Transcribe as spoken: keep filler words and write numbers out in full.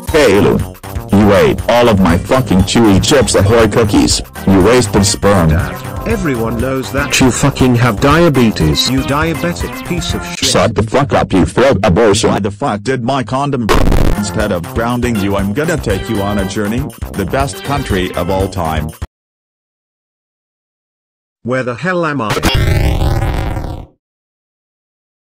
Hey Lou. You ate all of my fucking chewy Chips Ahoy cookies, you wasted sperm. Dad, everyone knows that you fucking have diabetes. You diabetic piece of shit. Shut the fuck up, you throat abortion. Why the fuck did my condom Instead of grounding you, I'm gonna take you on a journey, the best country of all time. Where the hell am I?